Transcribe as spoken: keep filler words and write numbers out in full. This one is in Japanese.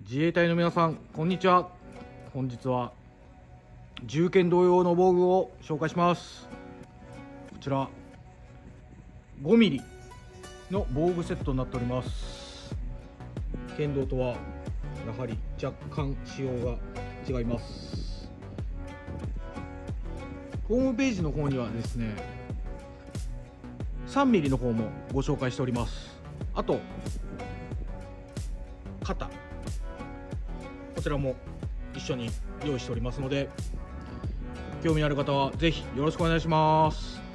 自衛隊の皆さん、こんにちは。本日は銃剣道用の防具を紹介します。こちらごミリの防具セットになっております。剣道とはやはり若干仕様が違います。ホームページの方にはですね、さんミリの方もご紹介しております。あと肩、こちらも一緒に用意しておりますので、興味ある方はぜひよろしくお願いします。